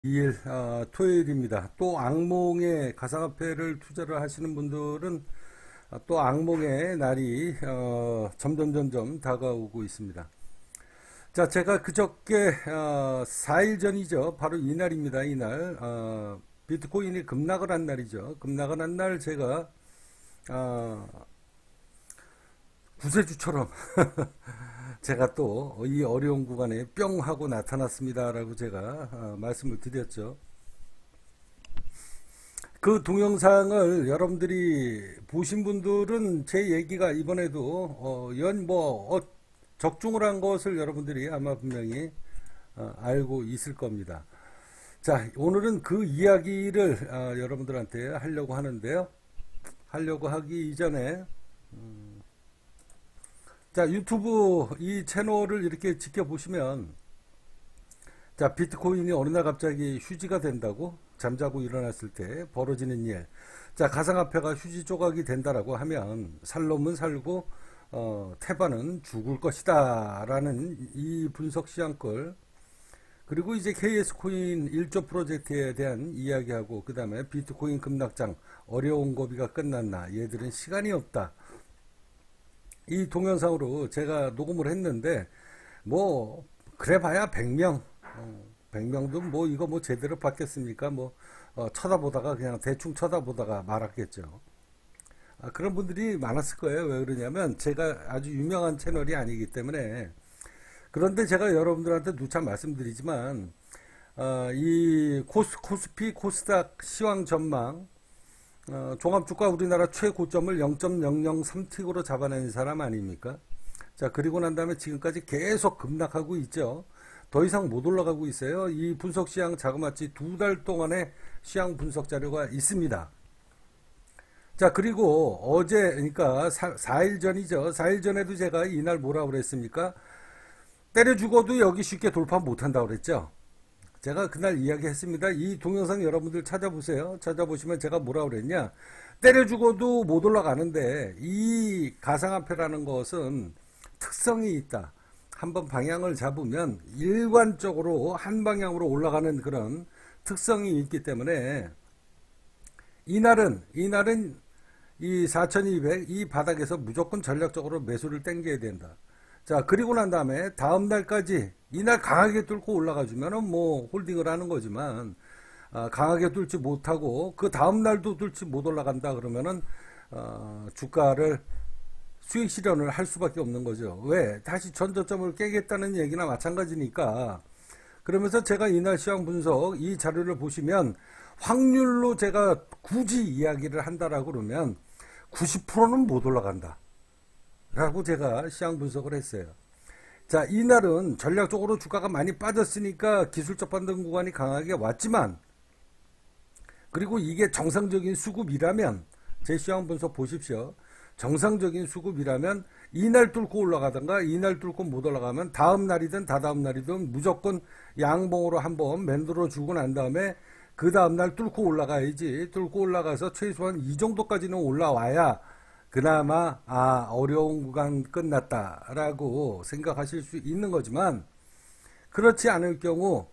2일 토요일입니다. 또 악몽의 가상화폐를 투자를 하시는 분들은 또 악몽의 날이 점점 다가오고 있습니다. 자, 제가 그저께 4일 전이죠. 바로 이날입니다. 이날 비트코인이 급락을 한 날이죠. 급락을 한 날 제가 어, 구세주처럼 제가 또 이 어려운 구간에 뿅 하고 나타났습니다라고 제가 말씀을 드렸죠. 그 동영상을 여러분들이 보신 분들은 제 얘기가 이번에도 적중을 한 것을 여러분들이 아마 분명히 알고 있을 겁니다. 자, 오늘은 그 이야기를 여러분들한테 하려고 하는데요. 하려고 하기 이전에 자, 유튜브 이 채널을 이렇게 지켜보시면 자, 비트코인이 어느 날 갑자기 휴지가 된다고 잠자고 일어났을 때 벌어지는 일. 자, 가상화폐가 휴지 조각이 된다라고 하면 살 놈은 살고 태반은 죽을 것이다 라는 이 분석 시향걸, 그리고 이제 KS 코인 1조 프로젝트에 대한 이야기하고, 그 다음에 비트코인 급락장 어려운 고비가 끝났나, 얘들은 시간이 없다, 이 동영상으로 제가 녹음을 했는데 뭐 그래봐야 100명, 100명도 뭐 이거 뭐 제대로 받겠습니까? 뭐 쳐다보다가 그냥 대충 쳐다보다가 말았겠죠. 그런 분들이 많았을 거예요. 왜 그러냐면 제가 아주 유명한 채널이 아니기 때문에. 그런데 제가 여러분들한테 누차 말씀드리지만 이 코스피 코스닥 시황 전망, 종합주가 우리나라 최고점을 0.003틱으로 잡아낸 사람 아닙니까? 자, 그리고 난 다음에 지금까지 계속 급락하고 있죠. 더 이상 못 올라가고 있어요. 이 분석 시황 자그마치 2달 동안의 시황 분석 자료가 있습니다. 자, 그리고 어제, 그러니까 4일 전이죠. 4일 전에도 제가 이날 뭐라 그랬습니까? 때려 죽어도 여기 쉽게 돌파 못 한다고 그랬죠. 제가 그날 이야기했습니다. 이 동영상 여러분들 찾아보세요. 찾아보시면 제가 뭐라 그랬냐. 때려 죽어도 못 올라가는데 이 가상화폐라는 것은 특성이 있다. 한번 방향을 잡으면 일관적으로 한 방향으로 올라가는 그런 특성이 있기 때문에 이날은 이 4200 이 바닥에서 무조건 전략적으로 매수를 땡겨야 된다. 자, 그리고 난 다음에 다음 날까지 이날 강하게 뚫고 올라가 주면은 뭐 홀딩을 하는 거지만, 강하게 뚫지 못하고 그 다음 날도 뚫지 못 올라간다 그러면은 주가를 수익 실현을 할 수밖에 없는 거죠. 왜? 다시 전저점을 깨겠다는 얘기나 마찬가지니까. 그러면서 제가 이날 시황 분석 이 자료를 보시면 확률로 제가 굳이 이야기를 한다라고 그러면 90%는 못 올라간다 라고 제가 시황 분석을 했어요. 자, 이날은 전략적으로 주가가 많이 빠졌으니까 기술적 반등 구간이 강하게 왔지만, 그리고 이게 정상적인 수급이라면 제 시황 분석 보십시오. 정상적인 수급이라면 이날 뚫고 올라가던가 이날 뚫고 못 올라가면 다음 날이든 다다음 날이든 무조건 양봉으로 한번 만들어 주고 난 다음에 그 다음 날 뚫고 올라가야지. 뚫고 올라가서 최소한 이 정도까지는 올라와야 그나마 어려운 구간 끝났다라고 생각하실 수 있는 거지만, 그렇지 않을 경우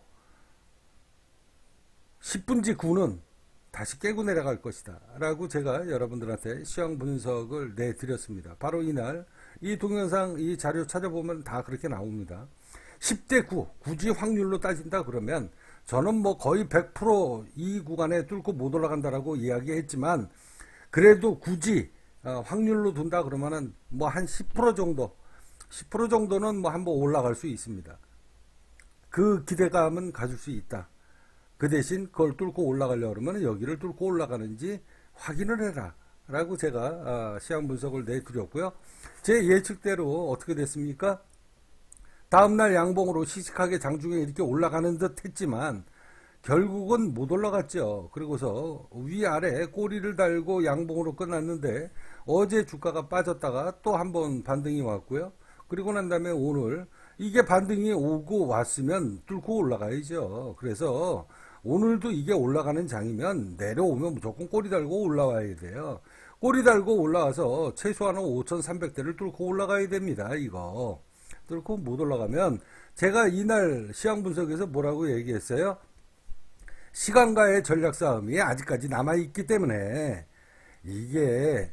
10분지 9는 다시 깨고 내려갈 것이다 라고 제가 여러분들한테 시황 분석을 내드렸습니다. 바로 이날 이 동영상 이 자료 찾아보면 다 그렇게 나옵니다. 10대 9 굳이 확률로 따진다 그러면 저는 뭐 거의 100%이 구간에 뚫고 못 올라간다라고 이야기했지만, 그래도 굳이 확률로 둔다 그러면은 뭐 한 10% 정도, 10% 정도는 뭐 한번 올라갈 수 있습니다. 그 기대감은 가질 수 있다. 그 대신 그걸 뚫고 올라가려고 그러면 여기를 뚫고 올라가는지 확인을 해라 라고 제가 시황 분석을 내드렸고요. 제 예측대로 어떻게 됐습니까? 다음날 양봉으로 시식하게 장중에 이렇게 올라가는 듯 했지만 결국은 못 올라갔죠. 그리고서 위아래 꼬리를 달고 양봉으로 끝났는데 어제 주가가 빠졌다가 또 한번 반등이 왔고요. 그리고 난 다음에 오늘 이게 반등이 오고 왔으면 뚫고 올라가야죠. 그래서 오늘도 이게 올라가는 장이면 내려오면 무조건 꼬리 달고 올라와야 돼요. 꼬리 달고 올라와서 최소한은 5,300대를 뚫고 올라가야 됩니다. 이거 뚫고 못 올라가면 제가 이날 시황 분석에서 뭐라고 얘기했어요? 시간과의 전략 싸움이 아직까지 남아있기 때문에 이게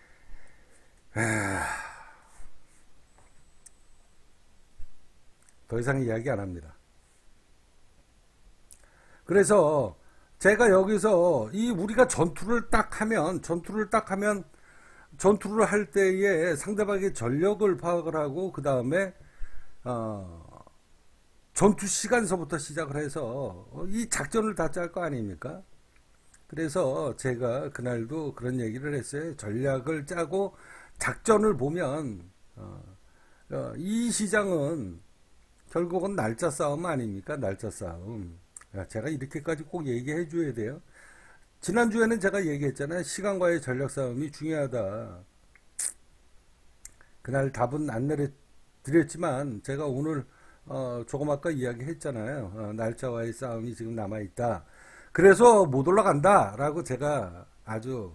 더 이상 이야기 안 합니다. 그래서 제가 여기서 이 우리가 전투를 딱 하면 전투를 할 때에 상대방의 전력을 파악을 하고 그 다음에 전투 시간서부터 시작을 해서 이 작전을 다 짤 거 아닙니까? 그래서 제가 그날도 그런 얘기를 했어요. 전략을 짜고 작전을 보면 이 시장은 결국은 날짜 싸움 아닙니까? 날짜 싸움. 제가 이렇게까지 꼭 얘기해 줘야 돼요. 지난주에는 제가 얘기했잖아요. 시간과의 전략 싸움이 중요하다. 그날 답은 안 내려드렸지만 제가 오늘 조금 아까 이야기했잖아요. 날짜와의 싸움이 지금 남아있다. 그래서 못 올라간다 라고 제가 아주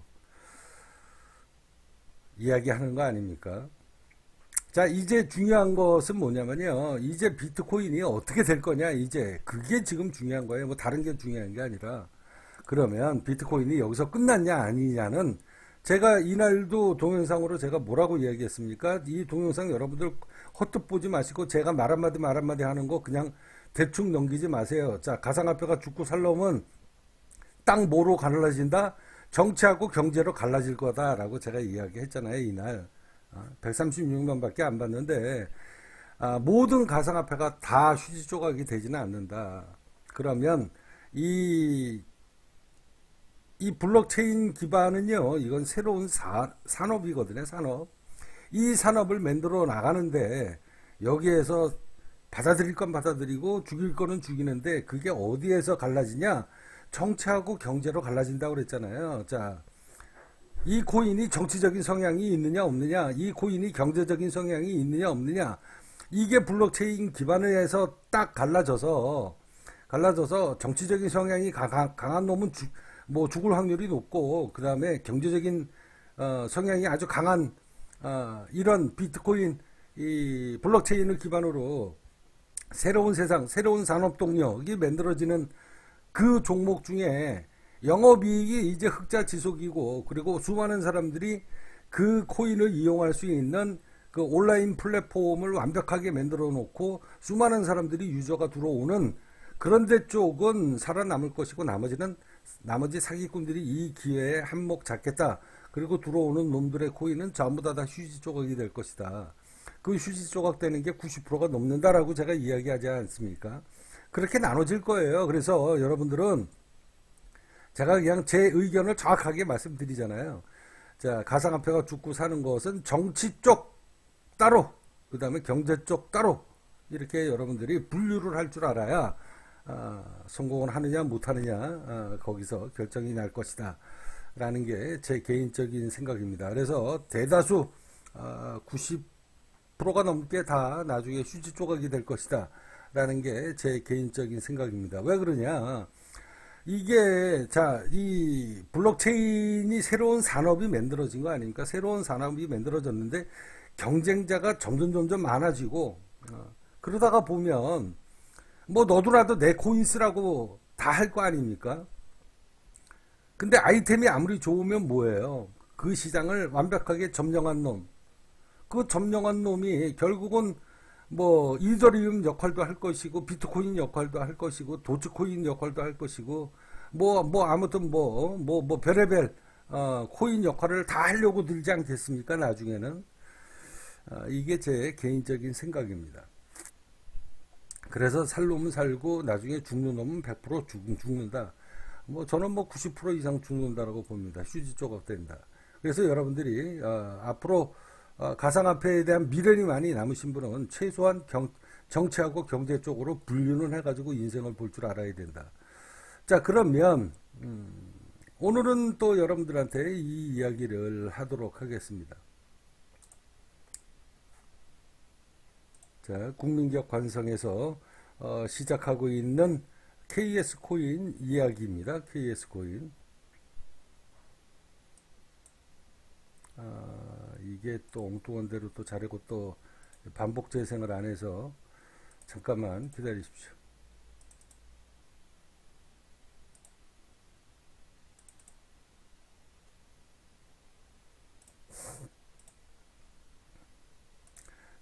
이야기하는 거 아닙니까? 자, 이제 중요한 것은 뭐냐면요. 이제 비트코인이 어떻게 될 거냐, 이제. 그게 지금 중요한 거예요. 뭐 다른 게 중요한 게 아니라. 그러면 비트코인이 여기서 끝났냐, 아니냐는 제가 이날도 동영상으로 제가 뭐라고 이야기했습니까? 이 동영상 여러분들 헛뜻 보지 마시고 제가 말 한마디 하는 거 그냥 대충 넘기지 마세요. 자, 가상화폐가 죽고 살려면 땅 뭐로 갈라진다? 정치하고 경제로 갈라질 거다라고 제가 이야기했잖아요, 이날. 136만 밖에 안 받는데 모든 가상화폐가 다 휴지 조각이 되지는 않는다. 그러면 이 블록체인 기반은요, 이건 새로운 산업이거든요, 산업. 이 산업을 만들어 나가는데 여기에서 받아들일 건 받아들이고 죽일 거는 죽이는데 그게 어디에서 갈라지냐? 정치하고 경제로 갈라진다고 그랬잖아요. 자, 이 코인이 정치적인 성향이 있느냐 없느냐, 이 코인이 경제적인 성향이 있느냐 없느냐, 이게 블록체인 기반을 해서 딱 갈라져서 정치적인 성향이 강한 놈은 죽을 확률이 높고, 그 다음에 경제적인 성향이 아주 강한 이런 비트코인 이 블록체인을 기반으로 새로운 세상, 새로운 산업 동력이 만들어지는 그 종목 중에 영업이익이 이제 흑자 지속이고, 그리고 수많은 사람들이 그 코인을 이용할 수 있는 그 온라인 플랫폼을 완벽하게 만들어 놓고 수많은 사람들이 유저가 들어오는 그런 데 쪽은 살아남을 것이고, 나머지 사기꾼들이 이 기회에 한몫 잡겠다. 그리고 들어오는 놈들의 코인은 전부 다 휴지 조각이 될 것이다. 그 휴지 조각 되는 게 90%가 넘는다라고 제가 이야기하지 않습니까? 그렇게 나눠질 거예요. 그래서 여러분들은 제가 그냥 제 의견을 정확하게 말씀드리잖아요. 자, 가상화폐가 죽고 사는 것은 정치 쪽 따로, 그 다음에 경제 쪽 따로, 이렇게 여러분들이 분류를 할 줄 알아야 성공을 하느냐 못하느냐 거기서 결정이 날 것이다 라는 게 제 개인적인 생각입니다. 그래서 대다수 90%가 넘게 다 나중에 휴지 조각이 될 것이다 라는 게 제 개인적인 생각입니다. 왜 그러냐, 이게 이 블록체인이 새로운 산업이 만들어진 거 아닙니까? 새로운 산업이 만들어졌는데 경쟁자가 점점 많아지고 그러다가 보면 뭐 너도라도 내 코인 쓰라고 다 할 거 아닙니까? 근데 아이템이 아무리 좋으면 뭐예요? 그 시장을 완벽하게 점령한 놈, 그 점령한 놈이 결국은 뭐 이더리움 역할도 할 것이고, 비트코인 역할도 할 것이고, 도츠코인 역할도 할 것이고, 아무튼 별의별 코인 역할을 다 하려고 들지 않겠습니까? 나중에는. 이게 제 개인적인 생각입니다. 그래서 살 놈은 살고 나중에 죽는 놈은 100% 죽는다. 저는 90% 이상 죽는다라고 봅니다. 휴지 조각 된다. 그래서 여러분들이 앞으로 가상화폐에 대한 미련이 많이 남으신 분은 최소한 정치하고 경제 쪽으로 분류는 해가지고 인생을 볼 줄 알아야 된다. 자, 그러면 오늘은 또 여러분들한테 이 이야기를 하도록 하겠습니다. 자, 국민적 관성에서 시작하고 있는 KS 코인 이야기입니다. KS 코인. 이게 또 엉뚱한 대로 또 자르고 또 반복 재생을 안 해서 잠깐만 기다리십시오.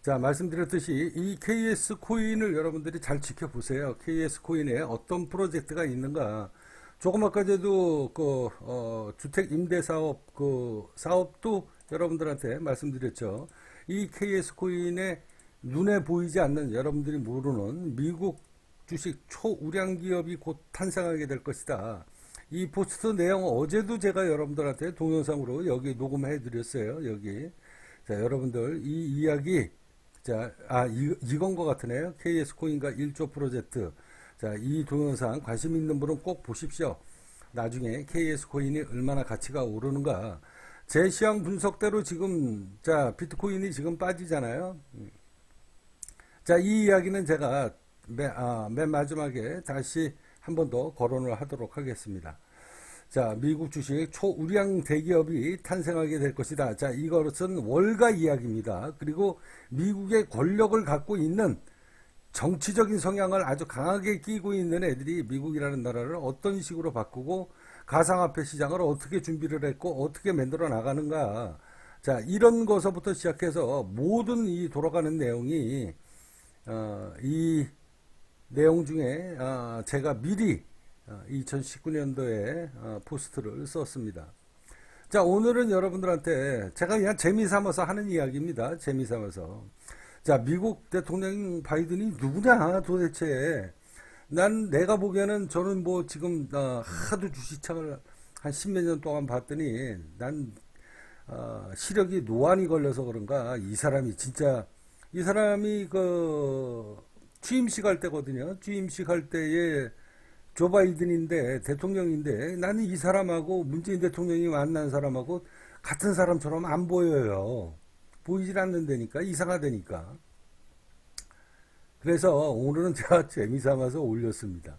자, 말씀드렸듯이 이 KS 코인을 여러분들이 잘 지켜보세요. KS 코인에 어떤 프로젝트가 있는가. 조금 아까 전에도 주택 임대 사업 사업도 여러분들한테 말씀드렸죠. 이 KS 코인에 눈에 보이지 않는, 여러분들이 모르는 미국 주식 초우량 기업이 곧 탄생하게 될 것이다. 이 포스트 내용 어제도 제가 여러분들한테 동영상으로 여기 녹음해 드렸어요. 여기. 자, 여러분들 이 이야기, 자, 이건 것 같으네요. KS 코인과 1조 프로젝트. 자, 이 동영상 관심 있는 분은 꼭 보십시오. 나중에 KS 코인이 얼마나 가치가 오르는가. 제 시황 분석대로 지금, 자, 비트코인이 지금 빠지잖아요. 자, 이 이야기는 제가 맨 마지막에 다시 한 번 더 거론을 하도록 하겠습니다. 자, 미국 주식 초우량 대기업이 탄생하게 될 것이다. 자, 이것은 월가 이야기입니다. 그리고 미국의 권력을 갖고 있는 정치적인 성향을 아주 강하게 끼고 있는 애들이 미국이라는 나라를 어떤 식으로 바꾸고 가상화폐 시장을 어떻게 준비를 했고 어떻게 만들어 나가는가. 자, 이런 것부터 시작해서 모든 이 돌아가는 내용이 이 내용 중에 제가 미리 2019년도에 포스트를 썼습니다. 자, 오늘은 여러분들한테 제가 그냥 재미삼아서 하는 이야기입니다. 재미삼아서. 자, 미국 대통령 바이든이 누구냐 도대체. 내가 보기에는 저는 뭐 지금 하도 주식창을 한 십몇 년 동안 봤더니 시력이 노안이 걸려서 그런가 이 사람이 취임식 할 때거든요. 취임식 할 때에 조 바이든인데 대통령인데 나는 이 사람하고 문재인 대통령이 만난 사람하고 같은 사람처럼 안 보여요. 보이질 않는다니까. 이상하다니까. 그래서 오늘은 제가 재미삼아서 올렸습니다.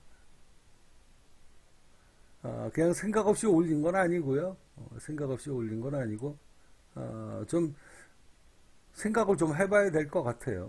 그냥 생각 없이 올린 건 아니고요. 생각 없이 올린 건 아니고 좀 생각을 좀 해봐야 될 것 같아요.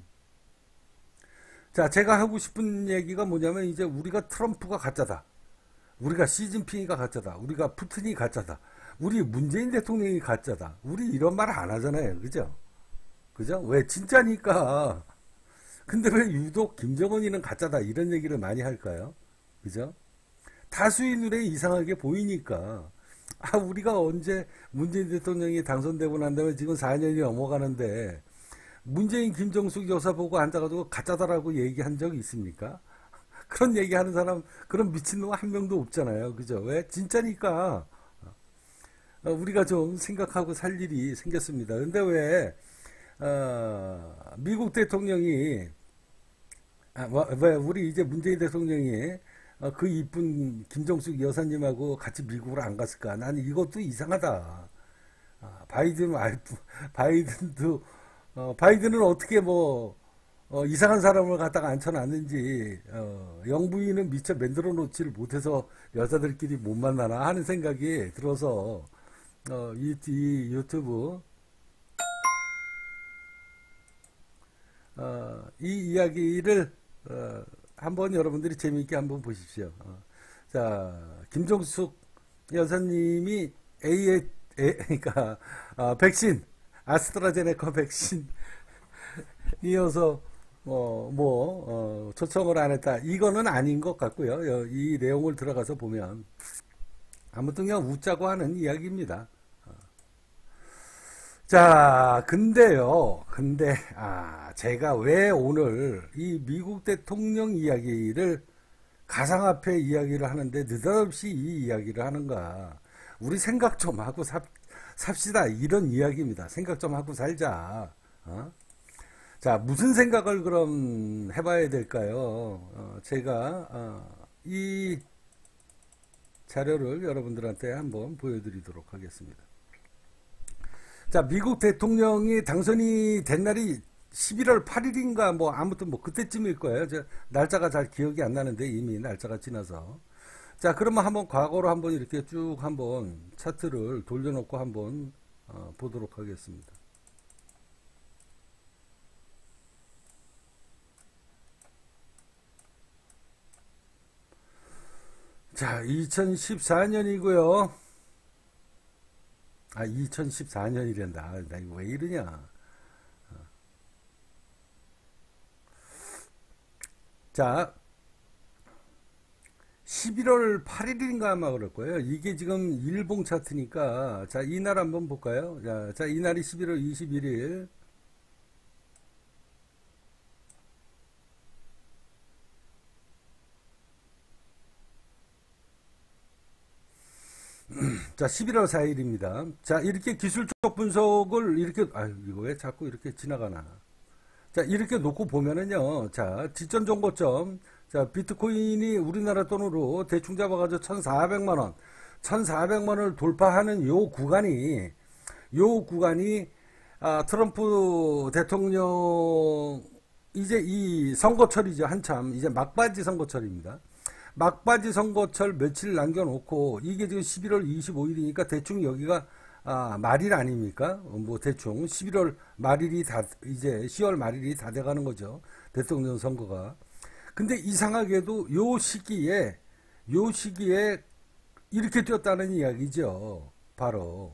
자, 제가 하고 싶은 얘기가 뭐냐면 이제 우리가 트럼프가 가짜다. 우리가 시진핑이가 가짜다. 우리가 푸틴이 가짜다. 우리 문재인 대통령이 가짜다. 우리 이런 말 안 하잖아요. 그죠? 그죠? 왜? 진짜니까. 근데 왜 유독 김정은이는 가짜다. 이런 얘기를 많이 할까요? 그죠? 다수의 눈에 이상하게 보이니까. 우리가 언제 문재인 대통령이 당선되고 난 다음에 지금 4년이 넘어가는데 문재인 김정숙 여사 보고 앉아가지고 가짜다라고 얘기한 적이 있습니까? 그런 얘기하는 사람, 그런 미친놈 한 명도 없잖아요. 그죠? 왜? 진짜니까. 우리가 좀 생각하고 살 일이 생겼습니다. 근데 왜, 미국 대통령이, 왜, 우리 이제 문재인 대통령이, 그 이쁜 김정숙 여사님하고 같이 미국을 안 갔을까? 나는 이것도 이상하다. 바이든은 어떻게 이상한 사람을 갖다가 앉혀놨는지, 영부인은 미처 만들어 놓지를 못해서 여자들끼리 못 만나나 하는 생각이 들어서, 이 유튜브, 이 이야기를, 한번 여러분들이 재미있게 한번 보십시오. 자, 김종숙 여사님이 그러니까, 백신, 아스트라제네카 백신이어서 초청을 안 했다. 이거는 아닌 것 같고요. 이 내용을 들어가서 보면 아무튼 그냥 웃자고 하는 이야기입니다. 자, 근데 제가 왜 오늘 이 미국 대통령 이야기를 가상화폐 이야기를 하는데 느닷없이 이 이야기를 하는가? 우리 생각 좀 하고 삽시다. 이런 이야기입니다. 생각 좀 하고 살자. 자, 무슨 생각을 그럼 해봐야 될까요? 제가 이 자료를 여러분들한테 한번 보여드리도록 하겠습니다. 자, 미국 대통령이 당선이 된 날이 11월 8일인가 아무튼 그때쯤일 거예요. 날짜가 잘 기억이 안 나는데 이미 날짜가 지나서. 자, 그러면 한번 과거로 한번 이렇게 쭉 한번 차트를 돌려놓고 한번 보도록 하겠습니다. 자, 2014년이고요. 2014년이란다. 나 이거 왜 이러냐. 자, 11월 8일인가 아마 그럴 거예요. 이게 지금 일봉 차트니까, 자, 이날 한번 볼까요? 자, 이날이 11월 21일. 자, 11월 4일입니다. 자, 이렇게 기술적 분석을 이렇게, 이거 왜 자꾸 이렇게 지나가나. 자, 이렇게 놓고 보면은요, 자, 지점 정고점, 자, 비트코인이 우리나라 돈으로 대충 잡아가지고 1,400만원, 1,400만원을 돌파하는 요 구간이, 트럼프 대통령, 이제 이 선거철이죠, 한참. 이제 막바지 선거철입니다. 막바지 선거철 며칠 남겨놓고 이게 지금 11월 25일이니까 대충 여기가 말일 아닙니까? 뭐 대충 11월 말일이 다 이제 10월 말일이 다 돼가는 거죠. 대통령 선거가. 근데 이상하게도 요 시기에 이렇게 뛰었다는 이야기죠. 바로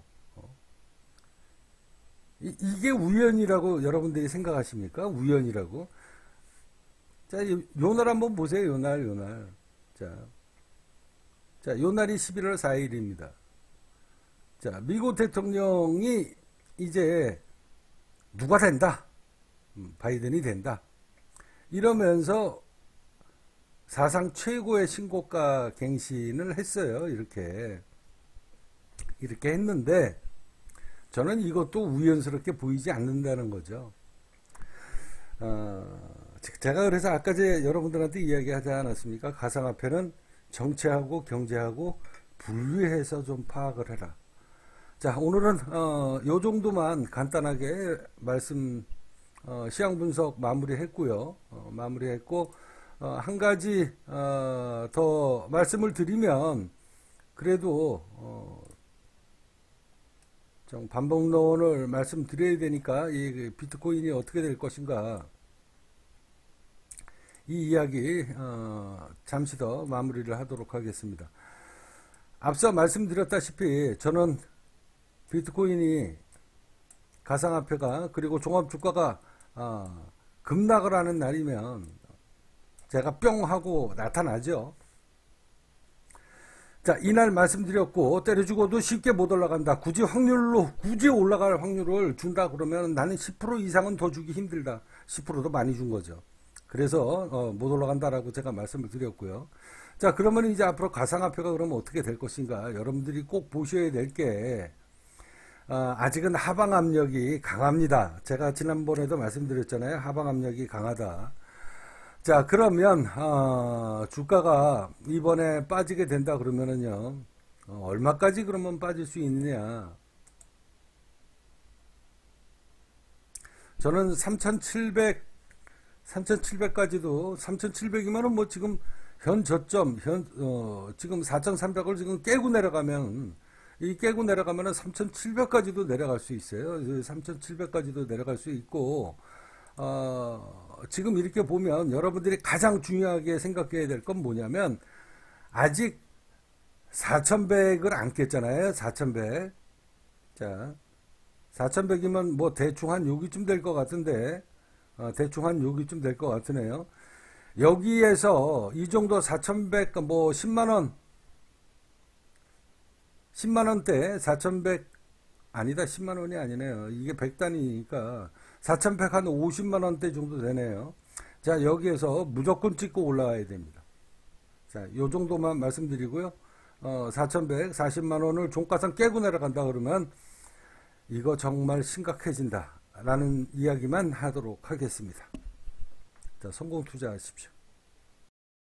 이게 우연이라고 여러분들이 생각하십니까? 우연이라고? 자, 요날 한번 보세요. 요날. 자, 요 날이 11월 4일입니다. 자, 미국 대통령이 이제 누가 된다? 바이든이 된다. 이러면서 사상 최고의 신고가 갱신을 했어요. 이렇게 했는데 저는 이것도 우연스럽게 보이지 않는다는 거죠. 제가 그래서 아까 여러분들한테 이야기하지 않았습니까? 가상화폐는 정치하고 경제하고 분리해서 좀 파악을 해라. 자, 오늘은 요 정도만 간단하게 시황 분석 마무리했고요. 마무리했고 한 가지 더 말씀을 드리면 그래도 좀 반복론을 말씀드려야 되니까 이 비트코인이 어떻게 될 것인가 이 이야기 잠시 더 마무리를 하도록 하겠습니다. 앞서 말씀드렸다시피 저는 비트코인이 가상화폐가 그리고 종합주가가 급락을 하는 날이면 제가 뿅 하고 나타나죠. 자, 이날 말씀드렸고 때려주고도 쉽게 못 올라간다. 굳이 올라갈 확률을 준다 그러면 나는 10% 이상은 더 주기 힘들다. 10%도 많이 준 거죠. 그래서 못 올라간다라고 제가 말씀을 드렸고요. 자, 그러면 이제 앞으로 가상화폐가 그러면 어떻게 될 것인가? 여러분들이 꼭 보셔야 될 게 아직은 하방 압력이 강합니다. 제가 지난번에도 말씀드렸잖아요. 하방 압력이 강하다. 자, 그러면 주가가 이번에 빠지게 된다 그러면은요, 얼마까지 그러면 빠질 수 있느냐? 저는 3,700까지도 3,700이면은 뭐 지금 현 저점 지금 4,300을 지금 깨고 내려가면 3,700까지도 내려갈 수 있어요. 3,700까지도 내려갈 수 있고 지금 이렇게 보면 여러분들이 가장 중요하게 생각해야 될 건 뭐냐면 아직 4,100을 안 깼잖아요. 4,100. 자, 4,100이면 뭐 대충 한 여기쯤 될 것 같은데 대충 한 여기쯤 될 것 같으네요. 여기에서 이 정도 4,100 뭐 10만원 10만원대 4,100 아니다 10만원이 아니네요. 이게 100단위니까 4,100 한 50만원대 정도 되네요. 자, 여기에서 무조건 찍고 올라와야 됩니다. 자, 요 정도만 말씀드리고요. 4,100 40만원을 종가상 깨고 내려간다 그러면 이거 정말 심각해진다 라는 이야기만 하도록 하겠습니다. 자, 성공 투자하십시오.